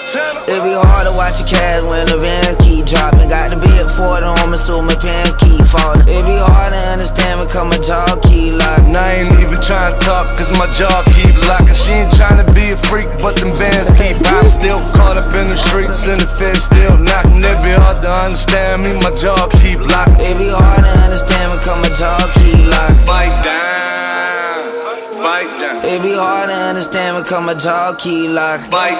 It be hard to watch your cash when the bands keep dropping. Got the big 40 on me, so my pants keep falling. It be hard to understand because my jaw keep locking. I ain't even trying to talk cause my jaw keep locking. She ain't trying to be a freak, but them bands keep popping. Still caught up in the streets and the feds still knocking. It be hard to understand me, my jaw keep locking. It be hard to understand because my jaw keep locking. Bite down, bite down. It be hard to understand because my jaw keep locking. Bite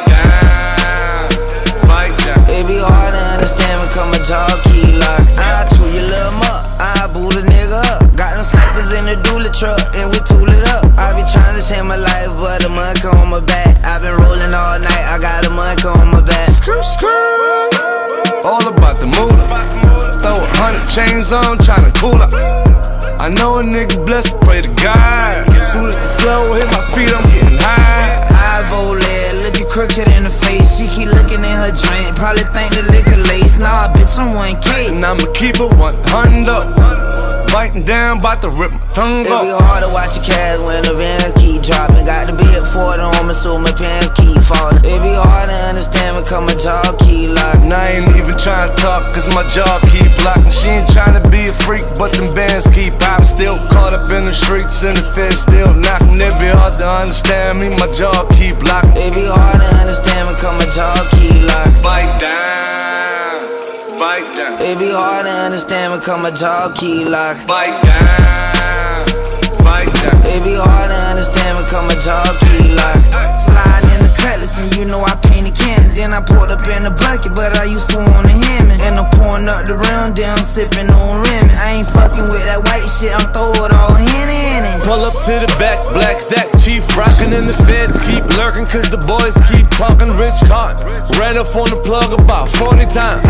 down, bite down. It be hard to understand because my jaw keep locking. I chew your little muck, I boot a nigga up. Got them snipers in the dually truck and we tool it up. I be trying to change my life, but the monkey on my back. I been rolling all night, I got a monkey on my back. Skirt, skirt. All about the moolah. Throw 100 chains on, tryna cool up. I know a nigga blessed, pray to God. Soon as the flow hit my feet, I'm getting high. Eyes bold lead, looking crooked in the face. She keep looking in her drink, probably think the liquor lace. Nah, bitch, I'm 1K. And I'ma keep it 100 up. Biting down, bout to rip my tongue up. It be hard to watch your cash when the bands keep dropping. Got the big 40 on me, so my pants keep falling. It be hard to understand because my jaw keep locking. I ain't even trying to talk cause my jaw keep locking. She ain't trying to be a freak, but them bands keep popping. Still caught up in the streets and the feds still knocking. It be hard to understand me, my jaw keep locking. It be hard to understand because my jaw keep locking. Bite down, bite down. It be hard to understand because my jaw keep locking. Bite down, bite down. It be hard to understand because my jaw keep locking. Sliding in the cutlass and you know I painted candy. Then I poured up in the bucket, but I used to want a Hemi. And I'm pouring up the rim, then I'm sipping on Remy. I ain't fucking with that white shit, I'm throwing it all in it. Pull up to the back, black Zach, chief rockin' and the feds keep lurking cause the boys keep talking rich card. Ran up on the plug about 40 times.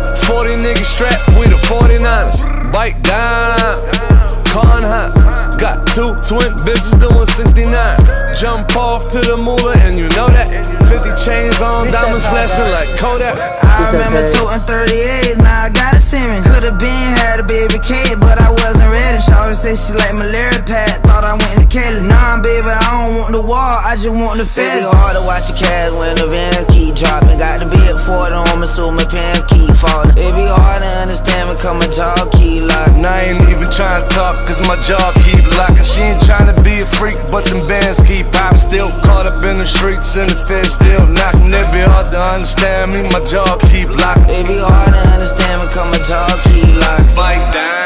40 niggas strapped with the 49ers. Bite down, con high. Got 2 twin bitches doing 69. Jump off to the moolah and you know that. 50 chains on, diamonds flashing like Kodak. I remember toting 38s, now I got a Simmons. Could've been had a baby K, but I wasn't ready. Shawty said she like malaria pad, thought I went to Kelly. Nah, baby, I don't want the wall, I just want the fed. It be hard to watch your cash when the bands keep dropping. Got the big 40 on me, so my pants keep falling. It be hard to understand because my jaw keep locking. I ain't even trying to talk cause my jaw keep locking. She ain't trying to be a freak, but them bands keep popping. Still caught up in the streets and the feds still knocking. It be hard to understand me, my jaw keep locking. It be hard to understand because my jaw keep locking. Bite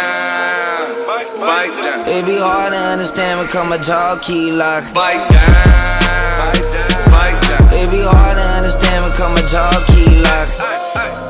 down, bite down. It be hard to understand because my jaw keep locking. Bite down, bite down. It be hard to understand because my jaw keep locking.